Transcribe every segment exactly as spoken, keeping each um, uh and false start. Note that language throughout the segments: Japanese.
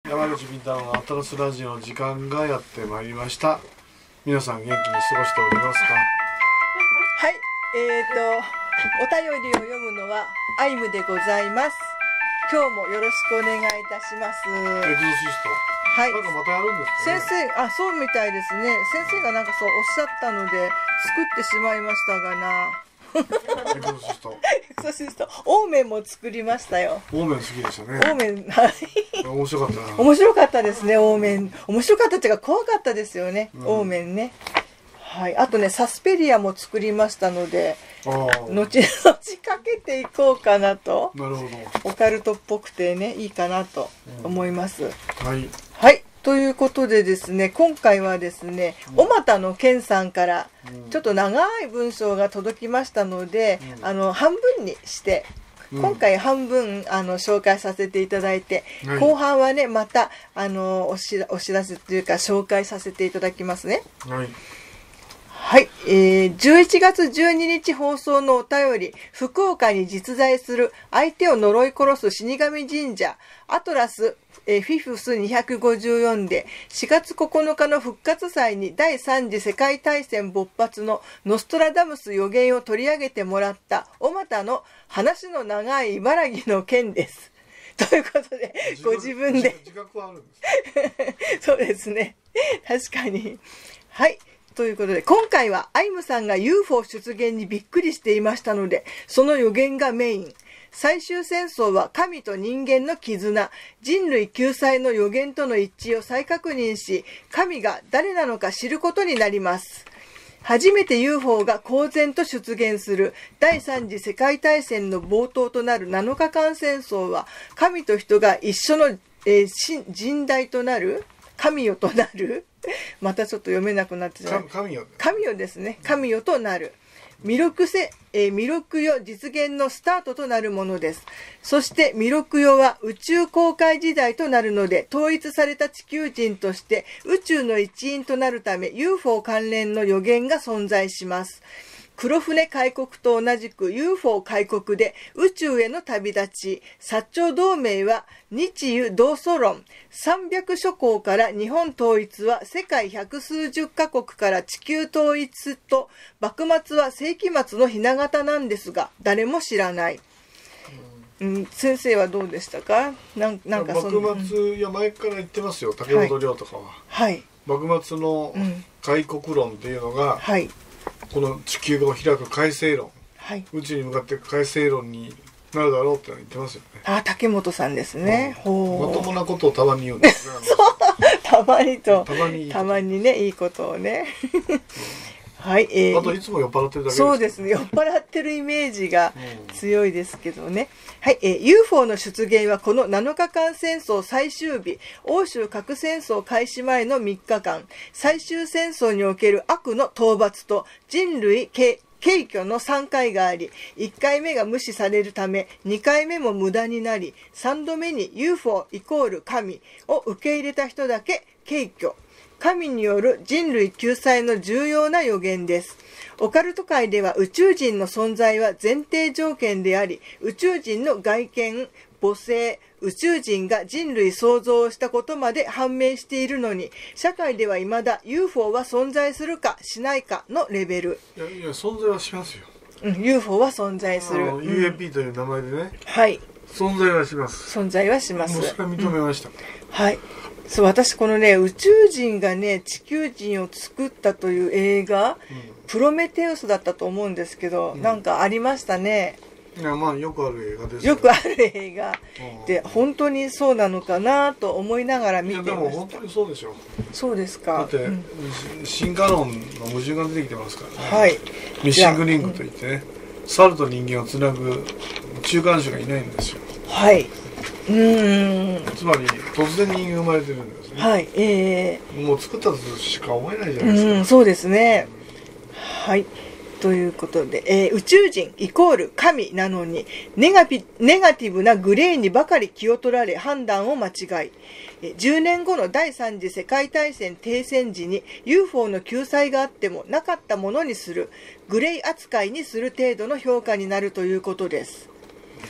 山口敏太郎のアトラスラジオの時間がやってまいりました。皆さん元気に過ごしておりますか？ はい、えーとお便りを読むのはアイムでございます。今日もよろしくお願いいたします。 エクゾシスト、 はい、 なんかまたやるんですかね。 先生、あ、そうみたいですね。先生がなんかそうおっしゃったので作ってしまいましたがな。 エクゾシストエクソシスト、オーメンも作りましたよ。 オーメン好きでしたね。 オーメン、はい。 面白かったな。 面白かったですね、オーメン。面白かったっていうか怖かったですよね、 うん、 オーメンね。はい、あとね、サスペリアも作りましたので、 あ後々かけていこうかなと。 なるほど。 オカルトっぽくてね、いいかなと思います。うん、 はい。 はい。ということでですね、今回はですね、小俣の健さんからちょっと長い文章が届きましたので、うん、あの半分にして、うん、今回半分あの紹介させていただいて、はい、後半はねまたあのおしらお知らせというか紹介させていただきますね。 はい。 はい、えー、じゅういちがつじゅうににち放送のお便り、福岡に実在する相手を呪い殺す死神神社アトラス、えー、フィフスにひゃくごじゅうよんでしがつここのかの復活祭にだいさん次世界大戦勃発のノストラダムス予言を取り上げてもらった小俣の話の長い茨城の件です。ということでご自分で自覚はあるんですか？ そうですね、確かに。はい、ということで今回はアイムさんが ユーフォー 出現にびっくりしていましたので、その予言がメイン。最終戦争は神と人間の絆、人類救済の予言との一致を再確認し、神が誰なのか知ることになります。初めて ユーフォー が公然と出現するだいさん次世界大戦の冒頭となるなのかかん戦争は、神と人が一緒の、えー、人代となる神よとなるまたちょっと読めなくなってしまう。 神よ。 神よですね。神よとなる。弥勒せ、えー、弥勒よ実現のスタートとなるものです。そして弥勒よは宇宙航海時代となるので、統一された地球人として宇宙の一員となるため ユーフォー 関連の予言が存在します。黒船開国と同じく ユーフォー 開国で宇宙への旅立ち、薩長同盟は日ユ同ソ論、三百諸侯から日本統一は世界百数十カ国から地球統一と、幕末は世紀末の雛形なんですが、誰も知らない。うん、先生はどうでしたか？なん、なんかその幕末、いや前から言ってますよ、竹本涼とかは。 はい。 幕末の開国論っていうのが、はい、この地球を開く開星論、はい、宇宙に向かって開星論になるだろうって言ってますよね。 あ、竹本さんですね。 うん、ほう。まともなことをたまに言うんですね。 そう、たまにと、 たまにいいたまにね、いいことをね。はい、えー、あといつも酔っ払ってるだけです。 そうですね、酔っ払ってるイメージが強いですけどね。うん、はい、えー、ユーフォー の出現はこのなのかかん戦争最終日、欧州核戦争開始前のみっかかん、最終戦争における悪の討伐と人類系軽挙のさんかいがあり、いっかいめが無視されるためにかいめも無駄になり、さんどめに ユーフォー イコール神を受け入れた人だけ軽挙。神による人類救済の重要な予言です。オカルト界では宇宙人の存在は前提条件であり、宇宙人の外見、母性、宇宙人が人類創造をしたことまで判明しているのに、社会では未だ ユーフォー は存在するかしないかのレベル。 いやいや、存在はしますよ。 うん、ユーフォー は存在する。 ユーエーピー という名前でね、うん、 はい。 存在はします。 存在はします。 もうそれは認めました。うん、 はい。そう、私このね、宇宙人がね、地球人を作ったという映画、うん、プロメテウスだったと思うんですけど、うん、なんかありましたね。 いや、まあよくある映画ですよ。 よくある映画で、本当にそうなのかなと思いながら見てました。 いや、でも本当にそうでしょう。 そうですか。 だって、うん、進化論の矛盾が出てきてますからね。 はい。 ミッシングリングといってね、うん、猿と人間をつなぐ中間種がいないんですよ。 はい。うーん。 つまり突然人間生まれてるんですね。 はい。えー、もう作ったとしか思えないじゃないですか。 うん、そうですね。はい。ということで、えー、宇宙人イコール神なのにネガピ、ネガティブなグレーにばかり気を取られ判断を間違い、じゅうねんごのだいさん次世界大戦停戦時に ユーフォー の救済があってもなかったものにする、グレー扱いにする程度の評価になるということです。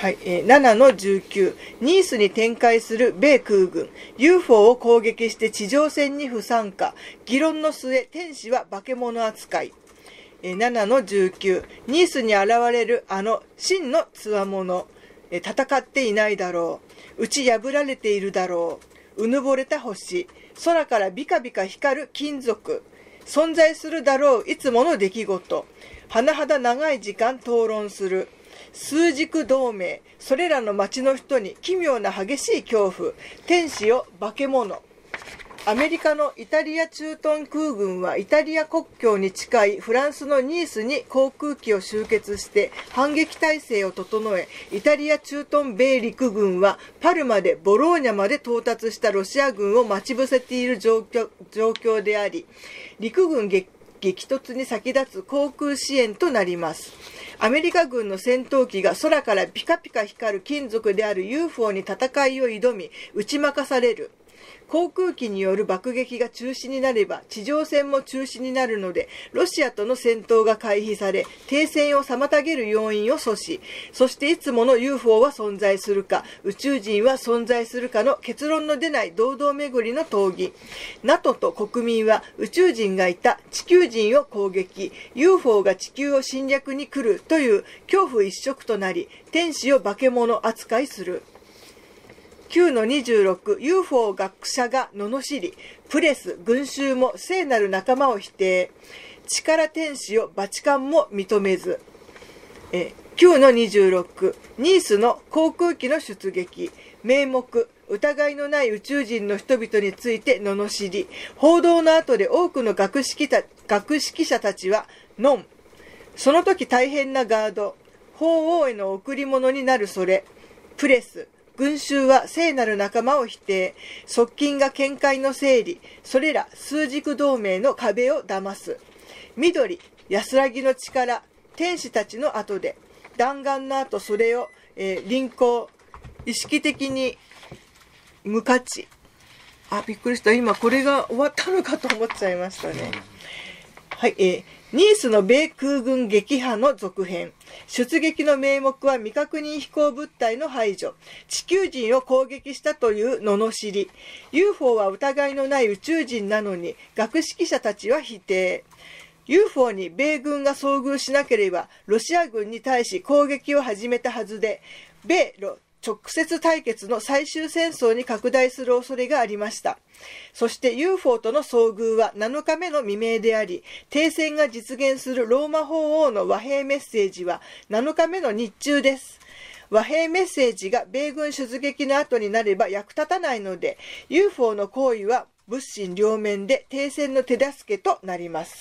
はい、えー、ななのじゅうきゅう、ニースに展開する米空軍、ユーフォー を攻撃して地上戦に不参加、議論の末、天使は化け物扱い。えー、ななのじゅうきゅう、ニースに現れるあの真の強者、えー、戦っていないだろう、打ち破られているだろう、うぬぼれた星、空からビカビカ光る金属、存在するだろういつもの出来事、甚だ長い時間討論する。枢軸同盟、それらの町の人に奇妙な激しい恐怖、天使を化け物。アメリカのイタリア駐屯空軍はイタリア国境に近いフランスのニースに航空機を集結して反撃態勢を整え、イタリア駐屯米陸軍はパルマでボローニャまで到達したロシア軍を待ち伏せている状況、状況であり、陸軍激突に先立つ航空支援となります。アメリカ軍の戦闘機が空からピカピカ光る金属である ユーフォー に戦いを挑み、打ち負かされる。航空機による爆撃が中止になれば地上戦も中止になるので、ロシアとの戦闘が回避され、停戦を妨げる要因を阻止。そしていつもの ユーフォー は存在するか、宇宙人は存在するかの結論の出ない堂々巡りの討議。ナト と国民は宇宙人がいた、地球人を攻撃、ユーフォー が地球を侵略に来るという恐怖一色となり、天使を化け物扱いする。きゅうのにじゅうろく、ユーフォー 学者が罵り、プレス、群衆も聖なる仲間を否定、力天使をバチカンも認めず。えきゅうのにじゅうろく、ニースの航空機の出撃、名目、疑いのない宇宙人の人々について罵り、報道の後で多くの学識た学識者たちは、ノン。その時大変なガード、法王への贈り物になるそれ、プレス、群衆は聖なる仲間を否定、側近が見解の整理、それら枢軸同盟の壁を騙す。緑、安らぎの力、天使たちの後で、弾丸の後それを、えー、臨行、意識的に無価値。あ、びっくりした。今これが終わったのかと思っちゃいましたね。はい、えー、ニースの米空軍撃破の続編。出撃の名目は未確認飛行物体の排除。地球人を攻撃したという罵り。ユーフォー は疑いのない宇宙人なのに、学識者たちは否定。ユーフォー に米軍が遭遇しなければ、ロシア軍に対し攻撃を始めたはずで、米ロ直接対決の最終戦争に拡大する恐れがありました。そして ユーフォー との遭遇はなのかめの未明であり、停戦が実現するローマ法王の和平メッセージはなのかめの日中です。和平メッセージが米軍出撃の後になれば役立たないので、ユーフォー の行為は物心両面で停戦の手助けとなります。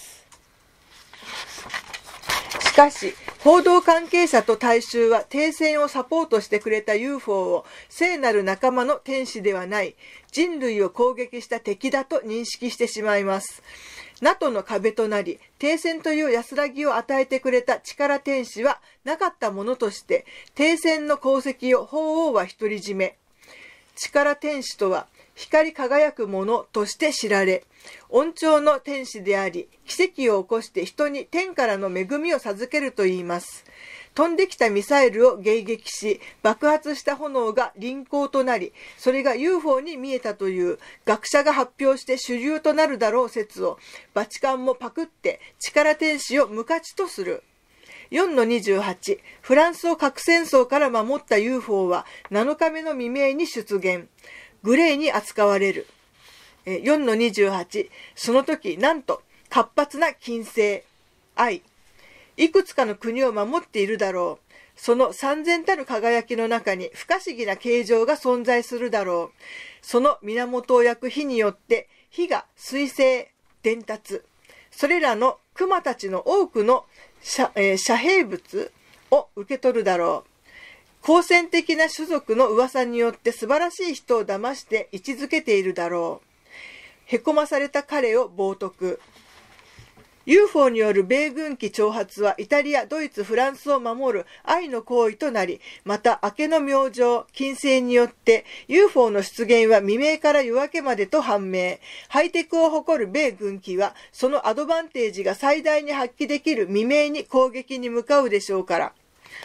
しかし、報道関係者と大衆は停戦をサポートしてくれた ユーフォー を聖なる仲間の天使ではない、人類を攻撃した敵だと認識してしまいます。ナト の壁となり、停戦という安らぎを与えてくれた力天使はなかったものとして、停戦の功績を法王は独り占め。力天使とは、光り輝くものとして知られ、恩寵の天使であり、奇跡を起こして人に天からの恵みを授けるといいます。飛んできたミサイルを迎撃し、爆発した炎が輪光となり、それが ユーフォー に見えたという学者が発表して主流となるだろう説を、バチカンもパクって力天使を無価値とする。よんのにじゅうはち、フランスを核戦争から守った ユーフォー はなのかめの未明に出現。グレーに扱われる。よんのにじゅうはち、その時、なんと、活発な金星、愛。いくつかの国を守っているだろう。その三千たる輝きの中に不可思議な形状が存在するだろう。その源を焼く火によって、火が水星、伝達。それらの熊たちの多くの遮、えー、遮蔽物を受け取るだろう。好戦的な種族の噂によって素晴らしい人を騙して位置づけているだろう。へこまされた彼を冒涜。ユーフォー による米軍機挑発はイタリア、ドイツ、フランスを守る愛の行為となり、また明けの明星、金星によって ユーフォー の出現は未明から夜明けまでと判明。ハイテクを誇る米軍機はそのアドバンテージが最大に発揮できる未明に攻撃に向かうでしょうから。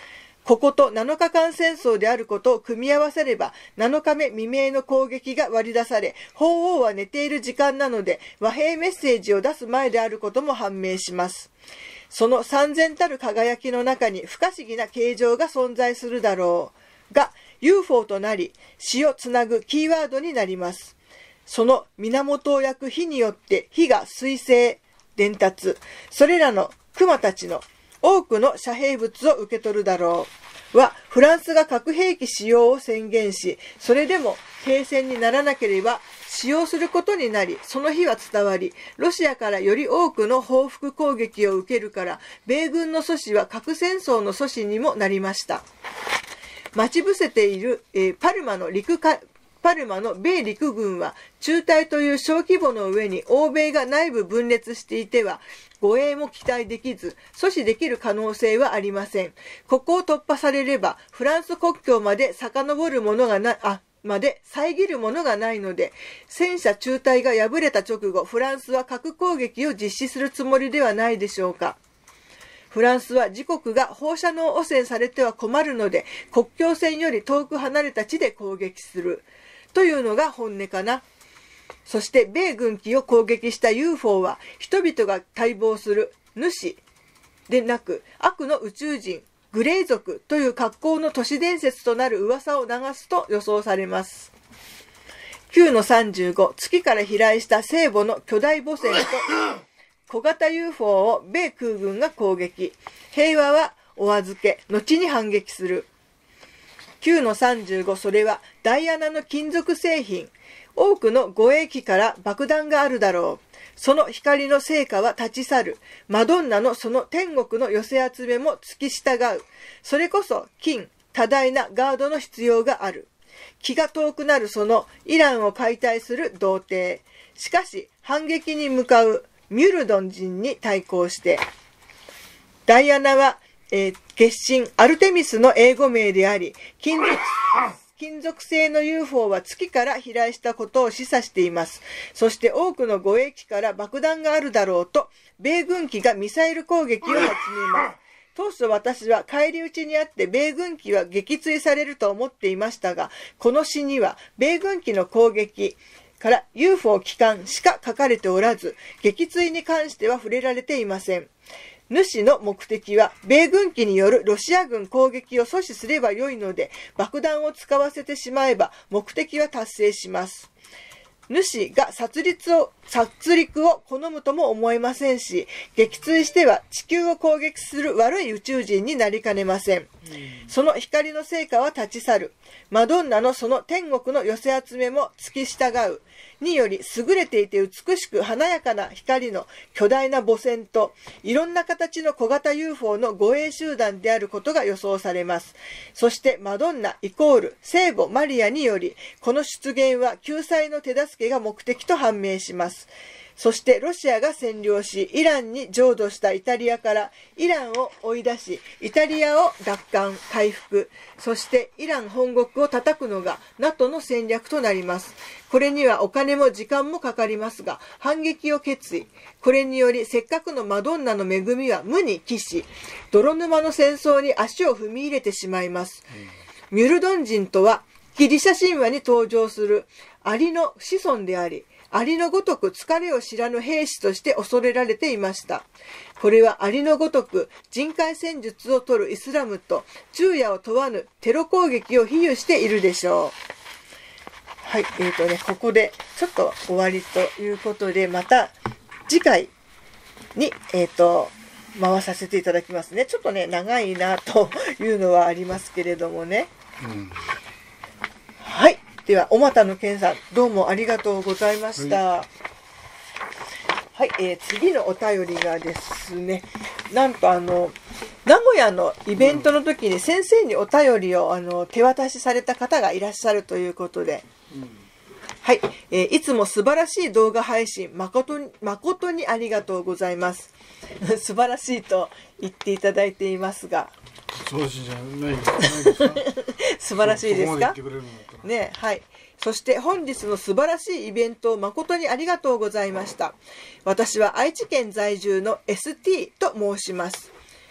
こことなのかかん戦争であることを組み合わせれば、なのかめ未明の攻撃が割り出され、法皇は寝ている時間なので、和平メッセージを出す前であることも判明します。その三千たる輝きの中に不可思議な形状が存在するだろうが、ユーフォー となり、死をつなぐキーワードになります。その源を焼く火によって火が彗星、伝達、それらの熊たちの多くの遮蔽物を受け取るだろう。は、フランスが核兵器使用を宣言し、それでも停戦にならなければ使用することになり、その日は伝わり、ロシアからより多くの報復攻撃を受けるから、米軍の阻止は核戦争の阻止にもなりました。待ち伏せている、えー、パルマの陸かパルマの米陸軍は中隊という小規模の上に欧米が内部分裂していては護衛も期待できず阻止できる可能性はありません。ここを突破されればフランス国境まで遡るものがなあまで遮るものがないので、戦車中隊が敗れた直後フランスは核攻撃を実施するつもりではないでしょうか。フランスは自国が放射能汚染されては困るので国境線より遠く離れた地で攻撃するというのが本音かな。そして米軍機を攻撃した ユーフォー は人々が待望する主でなく悪の宇宙人グレイ族という格好の都市伝説となる噂を流すと予想されます。きゅうのさんじゅうご、月から飛来した聖母の巨大母船と小型 ユーフォー を米空軍が攻撃。平和はお預け、後に反撃する。きゅうのさんじゅうご、それはダイアナの金属製品。多くの護衛機から爆弾があるだろう。その光の成果は立ち去る。マドンナのその天国の寄せ集めも付き従う。それこそ金、多大なガードの必要がある。気が遠くなるそのイランを解体する童貞。しかし反撃に向かうミュルドン人に対抗して、ダイアナは、えー、月神アルテミスの英語名であり、金属金属製の ユーフォー は月から飛来したことを示唆しています。そして多くの護衛機から爆弾があるだろうと、米軍機がミサイル攻撃を始めます。当初私は返り討ちにあって米軍機は撃墜されると思っていましたが、この詩には米軍機の攻撃から ユーフォー 機関しか書かれておらず、撃墜に関しては触れられていません。主の目的は米軍機によるロシア軍攻撃を阻止すればよいので、爆弾を使わせてしまえば目的は達成します。主が殺戮を、殺戮を好むとも思えませんし、撃墜しては地球を攻撃する悪い宇宙人になりかねません。その光の成果は立ち去る。マドンナのその天国の寄せ集めも付き従う。により優れていて美しく華やかな光の巨大な母船といろんな形の小型 ユーフォー の護衛集団であることが予想されます。そしてマドンナイコール聖母マリアによりこの出現は救済の手助けが目的と判明します。そしてロシアが占領しイランに浄土したイタリアからイランを追い出しイタリアを奪還回復、そしてイラン本国を叩くのが ナト の戦略となります。これにはお金も時間もかかりますが反撃を決意。これによりせっかくのマドンナの恵みは無に帰し泥沼の戦争に足を踏み入れてしまいます。ミュルドン人とはギリシャ神話に登場するアリの子孫であり、アリのごとく疲れを知らぬ兵士として恐れられていました。これはアリのごとく人海戦術を取るイスラムと昼夜を問わぬテロ攻撃を比喩しているでしょう。はい、えーとね、ここでちょっと終わりということで、また次回に、えーと、回させていただきますね。ちょっとね、長いなというのはありますけれどもね。うん、はい。では、おまたのけんさん、どうもありがとうございました。はい、はい、えー、次のお便りがですね、なんとあの、名古屋のイベントの時に先生にお便りをあの手渡しされた方がいらっしゃるということで、うん、はい、えー、いつも素晴らしい動画配信、誠に、誠にありがとうございます。素晴らしいと言っていただいていますが、 素晴らしいじゃないですか。 素晴らしいですか。ね、はい。そして本日の素晴らしいイベントを誠にありがとうございました。私は愛知県在住の エスティー と申します。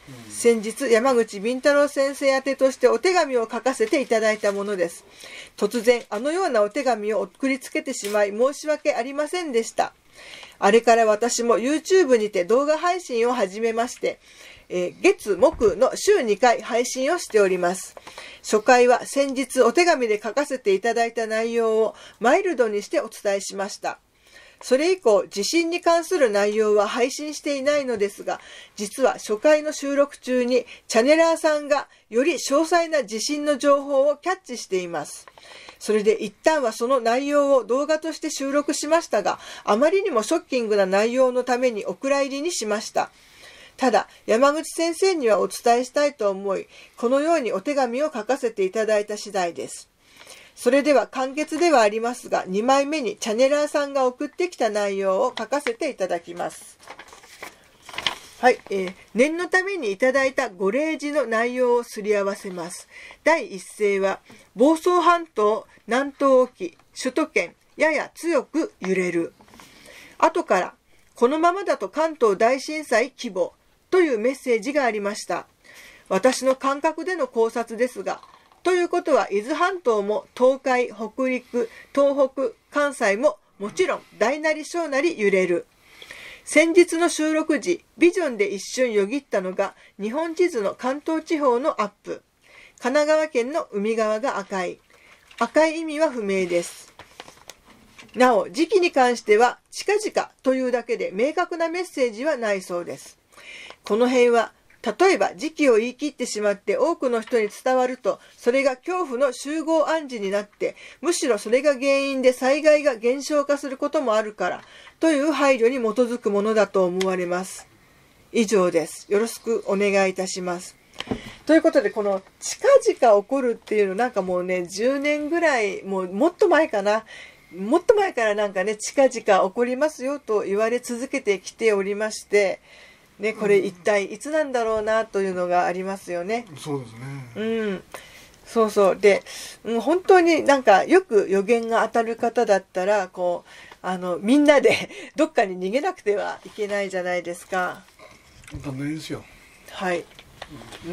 うん、先日山口敏太郎先生宛てとしてお手紙を書かせていただいたものです。突然あのようなお手紙を送りつけてしまい申し訳ありませんでした。あれから私も YouTube にて動画配信を始めまして、えー、月木の週にかい配信をしております。初回は先日お手紙で書かせていただいた内容をマイルドにしてお伝えしました。それ以降、地震に関する内容は配信していないのですが、実は初回の収録中にチャネラーさんがより詳細な地震の情報をキャッチしています。それで一旦はその内容を動画として収録しましたが、あまりにもショッキングな内容のためにお蔵入りにしました。ただ、山口先生にはお伝えしたいと思い、このようにお手紙を書かせていただいた次第です。それでは簡潔ではありますが、にまいめにチャネラーさんが送ってきた内容を書かせていただきます。はい、えー、念のためにいただいたご例示の内容をすり合わせます。だい一声は、房総半島南東沖、首都圏、やや強く揺れる。後から、このままだと関東大震災規模というメッセージがありました。私の感覚での考察ですが、ということは伊豆半島も東海、北陸、東北、関西ももちろん大なり小なり揺れる。先日の収録時、ビジョンで一瞬よぎったのが日本地図の関東地方のアップ。神奈川県の海側が赤い。赤い意味は不明です。なお、時期に関しては近々というだけで明確なメッセージはないそうです。この辺は例えば時期を言い切ってしまって多くの人に伝わると、それが恐怖の集合暗示になって、むしろそれが原因で災害が減少化することもあるからという配慮に基づくものだと思われます。以上です。よろしくお願いいたします。ということで、この近々起こるっていうの、なんかもうね、じゅうねんぐらい、もうもっと前かな、もっと前からなんかね、近々起こりますよと言われ続けてきておりまして、ね、これ一体いつなんだろうなというのがありますよね。 そうですね。 うん。そうそう。で、うん、本当になんかよく予言が当たる方だったら、こう、あの、みんなでどっかに逃げなくてはいけないじゃないですか。 ダメですよ。 はい。うん。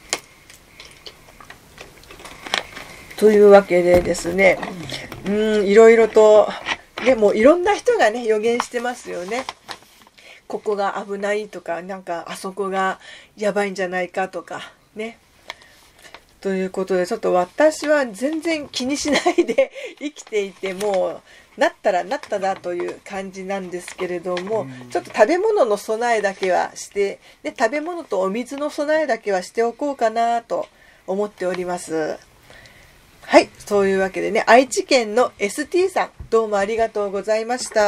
というわけでですね、うん、いろいろと、ね、もういろんな人がね、予言してますよね。ここが危ないとか、なんかあそこがやばいんじゃないかとかね。ということで、ちょっと私は全然気にしないで生きていて、もうなったらなっただという感じなんですけれども、ちょっと食べ物の備えだけはして、で食べ物とお水の備えだけはしておこうかなと思っております。はい、そういうわけでね、愛知県の エスティー さん、どうもありがとうございました。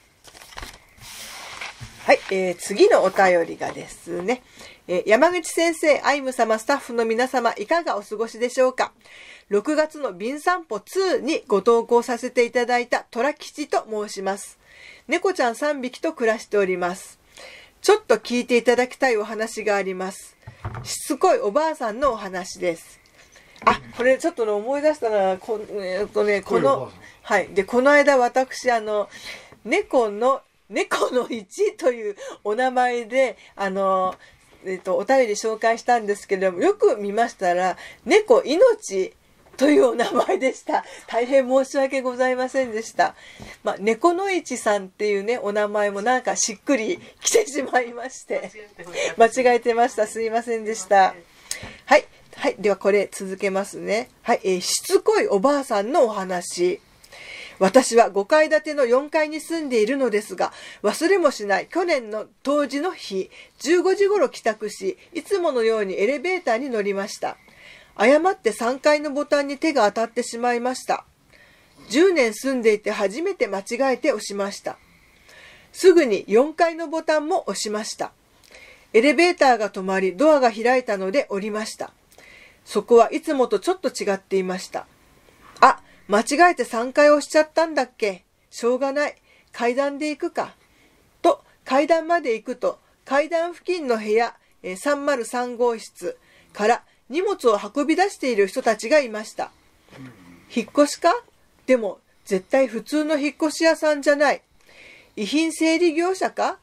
はい、えー、次のお便りがですね、えー、山口先生、アイム様、スタッフの皆様、いかがお過ごしでしょうか。ろくがつの便散歩ににご投稿させていただいた虎吉と申します。猫ちゃんさんびきと暮らしております。ちょっと聞いていただきたいお話があります。しつこいおばあさんのお話です。あ、これちょっと、ね、思い出したのは、こ、えーっとね、この、はい。で、この間私、あの、猫の、猫の一というお名前で、あの、えっと、お便り紹介したんですけれども、よく見ましたら、猫命というお名前でした。大変申し訳ございませんでした。まあ、猫の市さんっていうね、お名前もなんかしっくりきてしまいまして。間違えてました。すいませんでした。はい。はい。ではこれ続けますね。はい。えー、しつこいおばあさんのお話。私はごかい建てのよんかいに住んでいるのですが、忘れもしない去年の冬至の日、じゅうごじ頃帰宅し、いつものようにエレベーターに乗りました。誤ってさんかいのボタンに手が当たってしまいました。じゅうねん住んでいて初めて間違えて押しました。すぐによんかいのボタンも押しました。エレベーターが止まり、ドアが開いたので降りました。そこはいつもとちょっと違っていました。あ、間違えてさんかい押しちゃったんだっけ。しょうがない。階段で行くか。と、階段まで行くと、階段付近の部屋さんまるさん号室から荷物を運び出している人たちがいました。引っ越しか？でも、絶対普通の引っ越し屋さんじゃない。遺品整理業者か？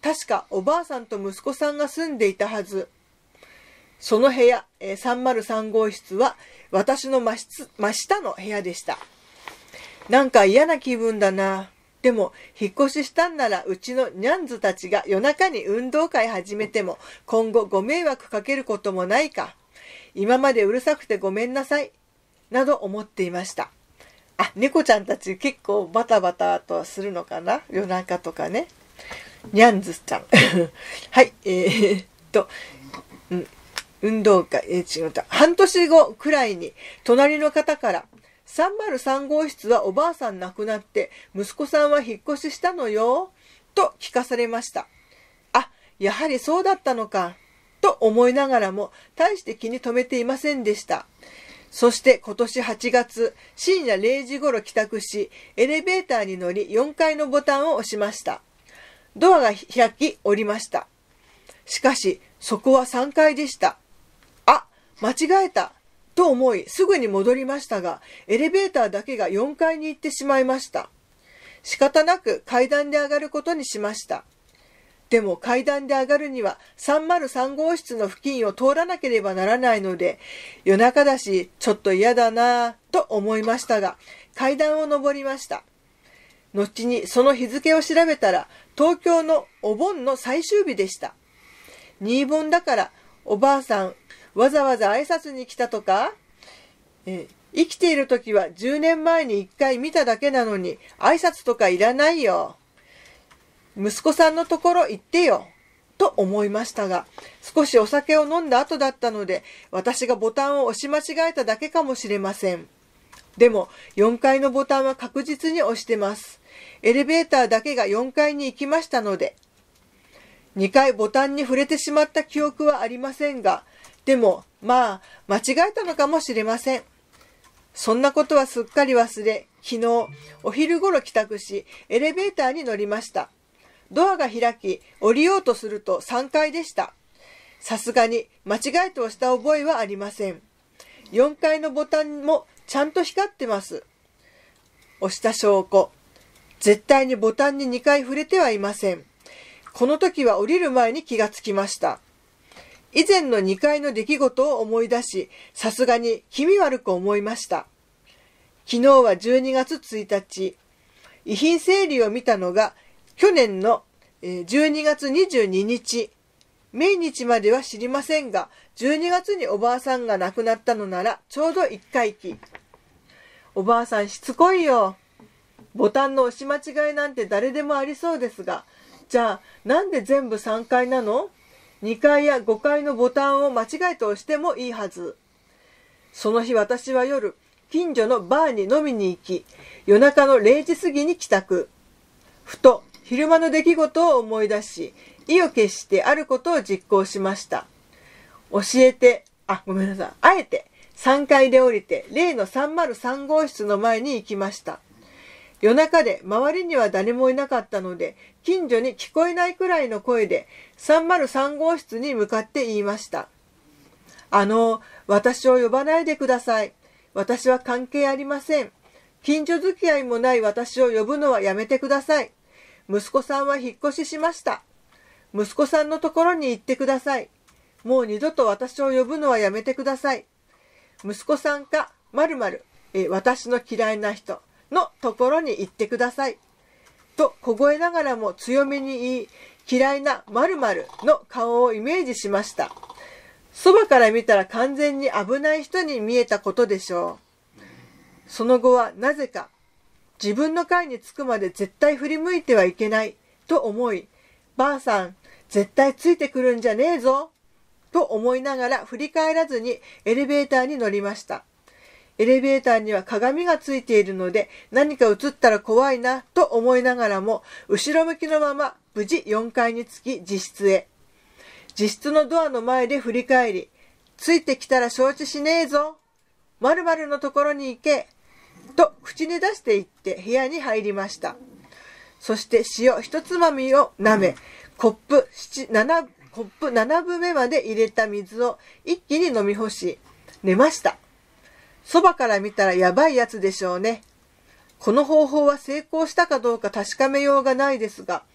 確かおばあさんと息子さんが住んでいたはず。その部屋、さんまるさん号室は私の真下の部屋でした。なんか嫌な気分だな。でも、引っ越ししたんならうちのニャンズたちが夜中に運動会始めても今後ご迷惑かけることもないか。今までうるさくてごめんなさい。など思っていました。あ、猫ちゃんたち結構バタバタとするのかな、夜中とかね。ニャンズちゃん。はい、えー、っと、うん、運動会、えー、違った。半年後くらいに隣の方から、さんまるさん号室はおばあさん亡くなって息子さんは引っ越ししたのよと聞かされました。あ、やはりそうだったのかと思いながらも大して気に留めていませんでした。そして今年はちがつ深夜れいじ頃帰宅しエレベーターに乗りよんかいのボタンを押しました。ドアが開き降りました。しかしそこはさんがいでした。あ、間違えたと思いすぐに戻りましたが、エレベーターだけがよんかいに行ってしまいました。仕方なく階段で上がることにしました。でも階段で上がるにはさんまるさん号室の付近を通らなければならないので、夜中だしちょっと嫌だなぁと思いましたが、階段を上りました。後にその日付を調べたら東京のお盆の最終日でした。新盆だからおばあさんわざわざ挨拶に来たとか、え生きている時はじゅうねんまえにいっかい見ただけなのに挨拶とかいらないよ。息子さんのところ行ってよと思いましたが、少しお酒を飲んだ後だったので私がボタンを押し間違えただけかもしれません。でもよんかいのボタンは確実に押してます。エレベーターだけがよんかいに行きましたので。にかいボタンに触れてしまった記憶はありませんが、でもまあ間違えたのかもしれません。そんなことはすっかり忘れ、昨日お昼ごろ帰宅しエレベーターに乗りました。ドアが開き降りようとするとさんかいでした。さすがに間違えて押した覚えはありません。よんかいのボタンもちゃんと光ってます。押した証拠。絶対にボタンににかい触れてはいません。この時は降りる前に気がつきました。以前のにかいの出来事を思い出し、さすがに気味悪く思いました。昨日はじゅうにがつついたち、遺品整理を見たのが去年のじゅうにがつにじゅうににち、命日までは知りませんが、じゅうにがつにおばあさんが亡くなったのならちょうどいっかいき。おばあさんしつこいよ。ボタンの押し間違いなんて誰でもありそうですが、じゃあなんで全部さんかいなの？にかいやごかいのボタンを間違えて押してもいいはず。その日私は夜、近所のバーに飲みに行き、夜中のれいじ過ぎに帰宅。ふと昼間の出来事を思い出し、意を決してあることを実行しました。教えて、あ、ごめんなさい。あえてさんかいで降りて、例のさんまるさん号室の前に行きました。夜中で周りには誰もいなかったので、近所に聞こえないくらいの声でさんまるさん号室に向かって言いました。あの、私を呼ばないでください。私は関係ありません。近所付き合いもない私を呼ぶのはやめてください。息子さんは引っ越ししました。息子さんのところに行ってください。もう二度と私を呼ぶのはやめてください。息子さんか〇〇、え私の嫌いな人のところに行ってください。と小声ながらも強めに言い、嫌いな〇〇の顔をイメージしました。そばから見たら完全に危ない人に見えたことでしょう。その後はなぜか自分の階に着くまで絶対振り向いてはいけないと思い、ばあさん絶対ついてくるんじゃねえぞと思いながら振り返らずにエレベーターに乗りました。エレベーターには鏡がついているので何か映ったら怖いなと思いながらも後ろ向きのまま無事よんかいに着き自室へ。自室のドアの前で振り返り、ついてきたら承知しねえぞ。〇〇のところに行け。と口に出していって部屋に入りました。そして塩一つまみを舐め、コップなな、コップななぶめまで入れた水を一気に飲み干し、寝ました。そばから見たらやばいやつでしょうね。この方法は成功したかどうか確かめようがないですが、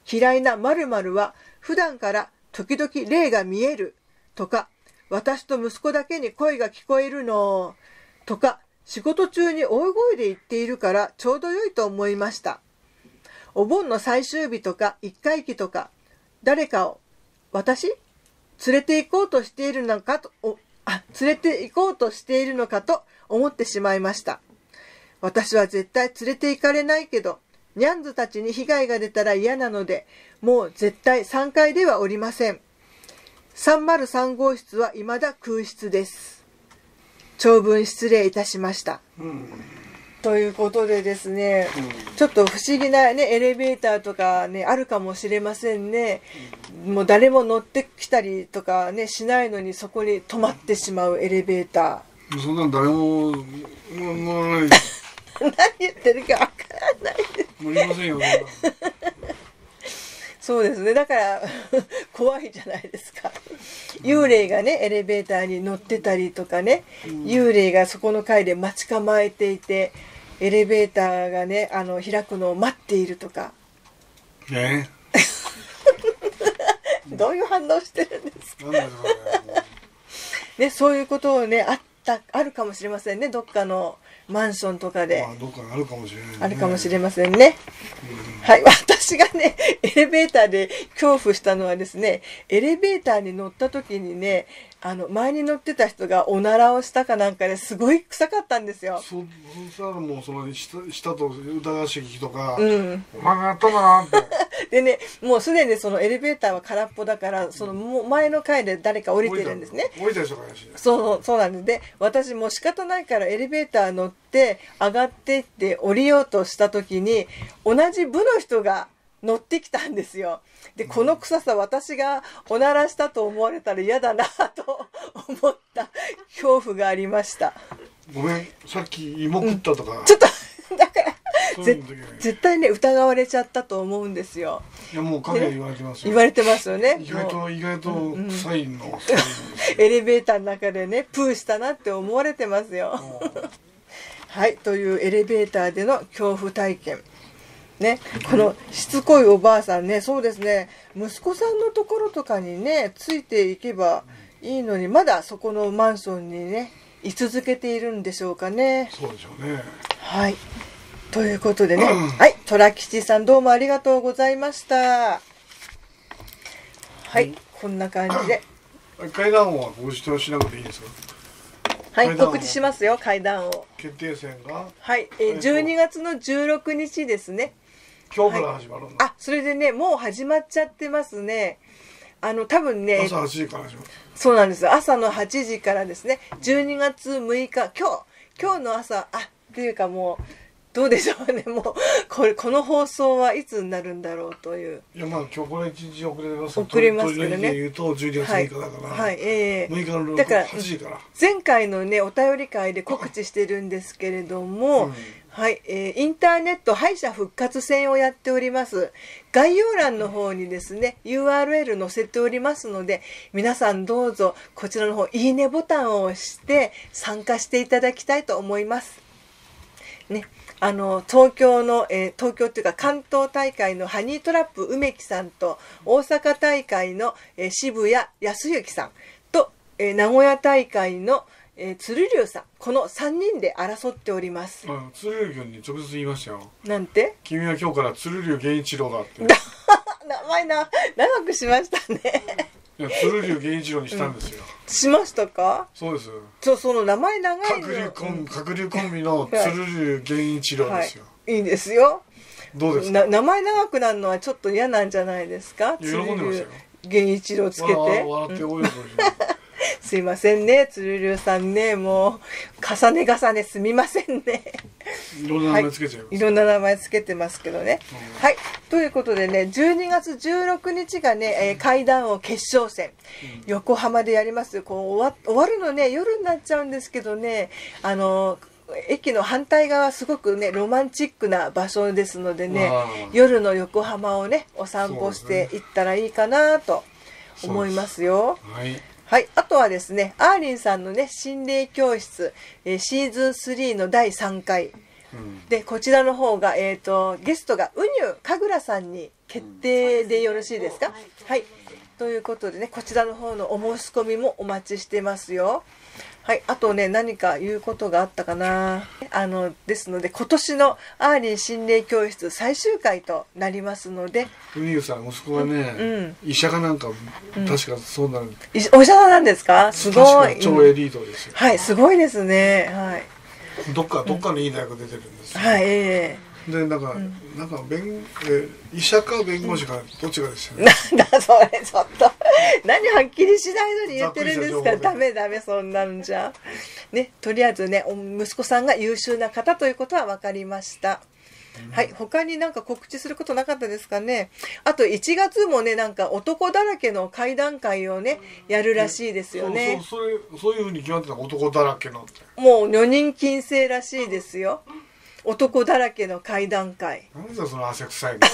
嫌いな〇〇は普段から時々霊が見えるとか、私と息子だけに声が聞こえるのとか、仕事中に大声で言っているからちょうど良いと思いました。お盆の最終日とか一回忌とか、誰かを私連れて行こうとしているのかと、あ、連れて行こうとしているのかと思ってしまいました。私は絶対連れて行かれないけど、ニャンズたちに被害が出たら嫌なので、もう絶対さんがいではおりません。さんまるさん号室は未だ空室です。長文失礼いたしました。うん、ということでですね、うん、ちょっと不思議なね、エレベーターとかね、あるかもしれませんね。うん、もう誰も乗ってきたりとかね、しないのにそこに止まってしまうエレベーター。そんなん誰も、もう、 何言ってるかわからないです。 乗りませんよ。 そうですね。だから怖いじゃないですか。幽霊がねエレベーターに乗ってたりとかね、うん、幽霊がそこの階で待ち構えていてエレベーターがねあの開くのを待っているとか。 ね。 どういう反応してるんですか。ね、そういうことをねあったあるかもしれませんね。どっかのマンションとかで、 まあ、どっかにあるかもしれない、ね、 あるかもしれませんね、うん、はい。私がねエレベーターで恐怖したのはですね、エレベーターに乗った時にねあの前に乗ってた人がおならをしたかなんかですごい臭かったんですよ。 そしたらもうその下, 下と疑わしきとか、うん、お前がやったんだなってでねもうすでにそのエレベーターは空っぽだからその前の階で誰か降りてるんですね。 降りた人が怪しいね。 そうそうなんです。で私もう仕方ないからエレベーター乗って上がってって降りようとした時に同じ部の人が乗ってきたんですよ。でこの臭さ私がおならしたと思われたら嫌だなと思った恐怖がありました。 ごめんさっき芋食ったとか、 うん、ちょっとだから絶対ね疑われちゃったと思うんですよ。 いやもうかなり言われてますよ。 言われてますよね。 意外と意外と臭いの、うんうん、 エレベーターの中でねプーしたなって思われてますよ。はいというエレベーターでの恐怖体験ね、このしつこいおばあさんね、そうですね、息子さんのところとかにねついていけばいいのにまだそこのマンションにね居続けているんでしょうかね。 そうでしょうね。 はいということでね、はい虎吉さんどうもありがとうございました。はい、うん、こんな感じで階段王はご自重しなくていいですか。 はい告知しますよ。階段王決定戦がはい、えー、じゅうにがつのじゅうろくにちですね。 今日から始まるんだ、 はい、あそれでねもう始まっちゃってますね。あの多分ね朝はちじから始まる。 そうなんです。朝のはちじからですね。じゅうにがつむいか今日今日の朝あっていうかもうどうでしょうね。もうこれこの放送はいつになるんだろうという。 いやまあ今日これいちにち遅れます。 遅れますけどね。 言うとじゅうにがつむいかだから。 はい、はい、ええー、 むいかのはちじから。 前回のねお便り会で告知してるんですけれども。うんはい、えー、インターネット敗者復活戦をやっております。概要欄の方にですね ユーアールエル 載せておりますので皆さんどうぞこちらの方いいねボタンを押して参加していただきたいと思いますね。あの東京の、えー、東京というか関東大会のハニートラップ梅木さんと大阪大会の、えー、渋谷康之さんと、えー、名古屋大会のえー、鶴竜さんこのさんにんで争っております。 あ鶴竜君に直接言いましたよ。 なんて君は今日から鶴竜源一郎だって名前な長くしましたね。 いや鶴竜源一郎にしたんですよ、 うん、しましたか。 そうです。 そその名前長いの鶴竜コン鶴竜コンビの鶴竜源一郎ですよ、 はい、いいですよ。 どうですか。 名前長くなるのはちょっと嫌なんじゃないですか。 喜んでましたよ。 源一郎つけて笑っておいですいませんね鶴竜さんねもう重ね重ねすみませんね。 いろんな名前つけちゃいます、はい、 いろんな名前つけてますけどね、うん、はいということでねじゅうにがつじゅうろくにちがね、えー、階段王決勝戦、うん、横浜でやります。こう終わ、終わるのね夜になっちゃうんですけどねあの駅の反対側すごくねロマンチックな場所ですのでね夜の横浜をねお散歩していったらいいかなと思いますよ。はいはい、あとはですね、アーリンさんのね、心霊教室、えー、シーズンスリーのだいさんかい、 でこちらの方が、えー、とゲストがウニュ神楽さんに決定でよろしいですか？はい、ということでね、こちらの方のお申し込みもお待ちしてますよ。はい、あとね、何か言うことがあったかな。あのですので、今年のアーリー心霊教室最終回となりますので、 ウニュさん息子がね、うん、医者かなんか、うん、確かそうなる、 お医者なんですか？すごい。 超エリートですよ、 うん、はい、すごいですね。はい。どっかどっかのいい大学出てるんですよ、 はい、ええー、でなんか、うん、なんか弁、えー、医者か弁護士か、どっちかですよね。なんだそれ、ちょっと何はっきりしないのに言ってるんですか？ダメダメ、そんなんじゃね。とりあえずね、息子さんが優秀な方ということは分かりました。うん、はい、他になんか告知することなかったですかね。あといちがつもね、なんか男だらけの会談会をねやるらしいですよね。 そうそう、それそういうふうに決まってた、男だらけのって。 もう女人禁制らしいですよ。男だらけの会談会。 なんだその汗臭いの。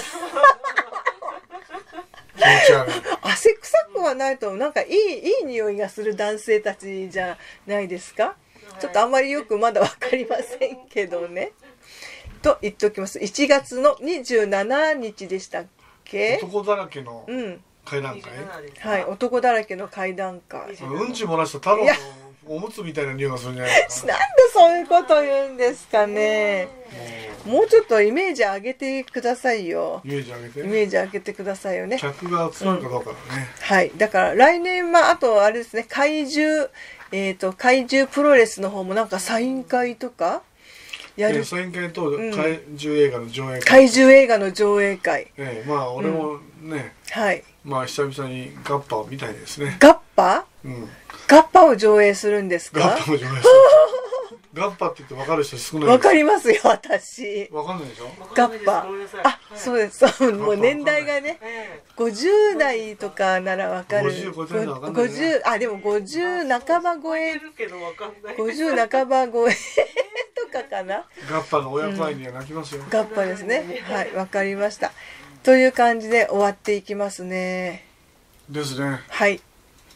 気持ち悪い。 汗臭くはないと思う。なんかいいいい匂いがする男性たちじゃないですか。ちょっとあんまりよくまだ分かりませんけどね。と言っておきます。いちがつのにじゅうしちにちでしたっけ？ 男だらけの会談会、 うん、はい、男だらけの会談会。 うんち漏らした太郎のおむつみたいな匂いがするんじゃないですか。 なんでそういうこと言うんですかね。もうちょっとイメージ上げてくださいよ。 イメージ上げて。 イメージ上げてくださいよね。 客が集まるかどうかだね。 うん、はい。だから来年はあとあれですね、怪獣えっ、ー、と怪獣プロレスの方もなんかサイン会とか。 やるサイン会と怪獣映画の上映会、うん、 怪獣映画の上映会、 ええ、まあ俺もね、うん、はい、まあ久々にガッパを見たいですね。 ガッパ？ うん、 ガッパを上映するんですか？ ガッパを上映する。ガッパって言って分かる人少ない。 分かりますよ、私。 分かんないでしょ？ ガッパ。あ、そうです。もう年代がね、ごじゅうだいとかなら分かる。ごじゅう、ごじゅう、あ、でもごじゅう半ば超え、ごじゅう半ば超えとかかな。 ガッパの親子愛には泣きますよ。 うん、ガッパですね。はい、分かりました。という感じで終わっていきますね。 ですね。 はい。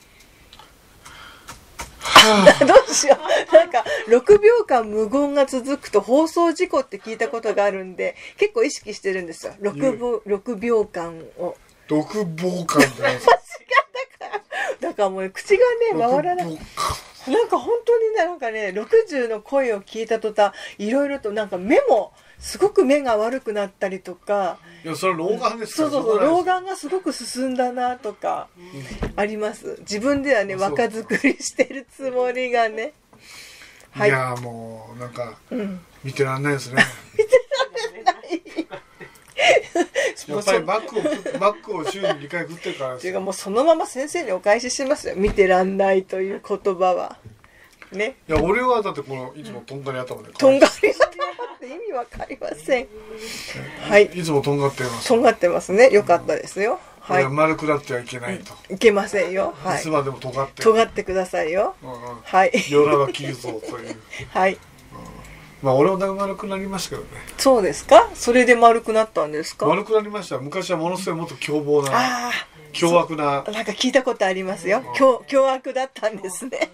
どうしよう。なんかろくびょうかん無言が続くと放送事故って聞いたことがあるんで、結構意識してるんですよ。ろくびょうかんを。 ろくびょうかんじゃないですか。 だからもう口がね回らない。なんか本当にね、なんかね、ろくじゅうの声を聞いた途端、いろいろとなんか目もすごく目が悪くなったりとか。 いや、それは老眼ですから。 そうそうそう、老眼がすごく進んだなとかあります。自分ではね、若作りしてるつもりがね。 はい、いやもうなんか、うん、見てらんないですね。 見てられない。 やっぱりバッグをバッグを週ににかい振ってるからですよ。 ていうかもうそのまま先生にお返ししますよ。見てらんないという言葉は。ね。 いや俺はだってこのいつもとんがり頭で。 とんがり頭って意味わかりません。はい。 いつもとんがってます。 とんがってますね。よかったですよ。 うん、はい。丸くなってはいけないと。 いけませんよ。はい。 いつまでも尖って。 尖ってくださいよ。うんうん、はい。 よらは切るぞという。 はい。 まあ俺もだいぶ丸くなりましたけどね。 そうですか？それで丸くなったんですか？ 丸くなりました。昔はものすごいもっと凶暴な、凶悪な。 なんか聞いたことありますよ。凶凶悪だったんですね。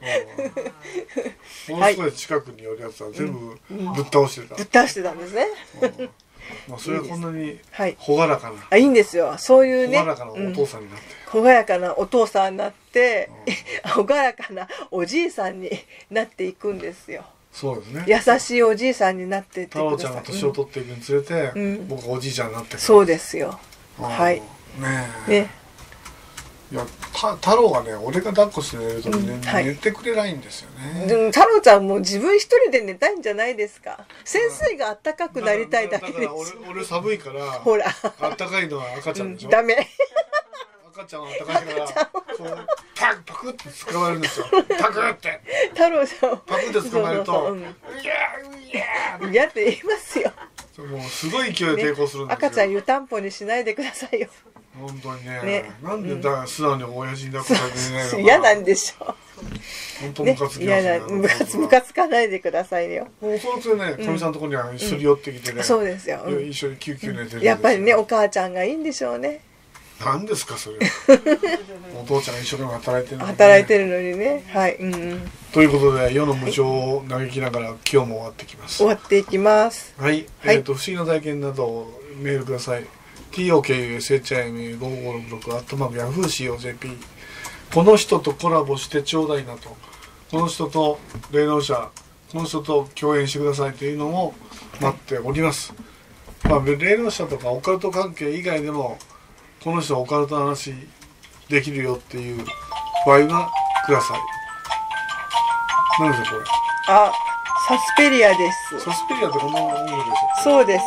ものすごい近くに寄るやつは全部ぶっ倒してた。 ぶっ倒してたんですね。 まあそれはこんなに朗らかな。 あ、いいんですよ。そういうね。 朗らかなお父さんになって。 朗らかなお父さんになって、朗らかなおじいさんになっていくんですよ。 そうですね。 優しいおじいさんになっていってください。 太郎ちゃんが年を取っていくにつれて、うん、僕がおじいちゃんになってくる。 そうですよ。はい。 ねえ。 ね。 いや、た太郎がね、俺が抱っこして寝るとね、うんはい、寝てくれないんですよね。 でも太郎ちゃんも自分一人で寝たいんじゃないですか。先生があったかくなりたいだけでしょ。だから俺、俺寒いから。 ほら。 あったかいのは赤ちゃんでしょ。 うん、ダメ。 赤ちゃんはあったかいから、そうパクパクって捕まえるんですよ。パクって。 太郎ちゃん。 パクって捕まえると、うやうや。いやって言いますよ。 もうすごい勢いで抵抗するんですよ。 赤ちゃん湯たんぽにしないでくださいよ。 本当にね。ね、なんでだ、素直に親父に抱っこされてないのか。 嫌なんでしょ。 本当ムカつきますね。 ムカつムカつかないでくださいよ。 もうそのつね、かみさんのところにはすり寄ってきてね。 そうですよ。 一緒に救急寝てる。 やっぱりね、お母ちゃんがいいんでしょうね。 何ですかそれはお父ちゃんが一生懸命働いてるのに、ね、 働いてるのにね、はい、うんうん、 ということで世の無常を嘆きながら今日も終わってきます。 終わっていきます。 はい、はい、えっ、ー、と不思議な体験などをメールください。 ティーオーケーユーエスエイチアイエムエーごごろくろく アットマークヤフーシーオージェーピー この人とコラボしてちょうだいなと、この人と霊能者、この人と共演してくださいというのを待っております。まあ、霊能者とかオカルト関係以外でもこの人はオカルトの話できるよっていう場合はください。何ですかこれ。 あ、サスペリアです。 サスペリアってこんな音楽でしょ。 そうです。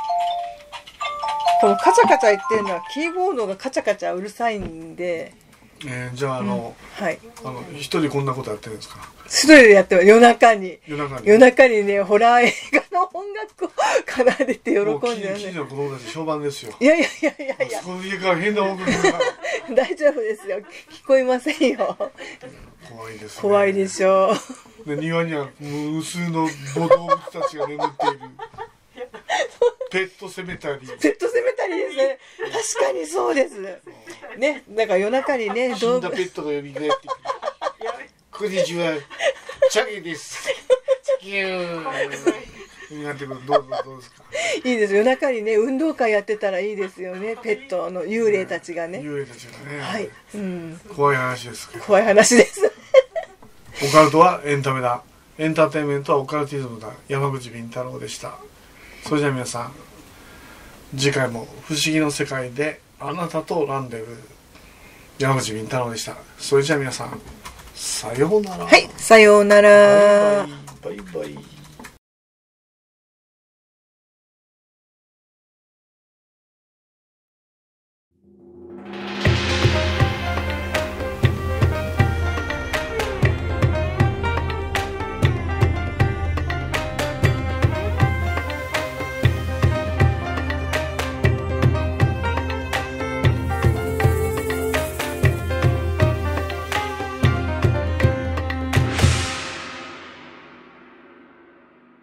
このカチャカチャ言ってるのはキーボードがカチャカチャうるさいんで。 えー、じゃああの、うん、はい、あの一人こんなことやってるんですか。 一人でやってます。夜中に夜中に夜中にね、ホラー映画の音楽を奏でて喜んでるね。 近所の子供たち評判ですよ。 いやいやいやいやいや、 その家から変な音楽が大丈夫ですよ、聞こえませんよ。 怖いですね。 怖いでしょう。 で庭には無数の動物たちが眠っているペットセメタリー。 ペットセメタリーですね。確かにそうですね。だから夜中にね、 死んだペットが呼び返ってくる。こんにちは、チャゲです。キューやってくる。どうぞどうですか。 いいです。夜中にね、運動会やってたらいいですよね。ペットの幽霊たちがね。 幽霊たちがね。 はい。うん。 怖い話ですけど。 怖い話です。 オカルトはエンタメだ。エンターテインメントはオカルティズムだ。山口敏太郎でした。それじゃあ皆さん、次回も不思議の世界であなたとランデブー。山口敏太郎でした。それじゃあ皆さん、さようなら。 はい、さようなら。 バイバイ。バイバイ。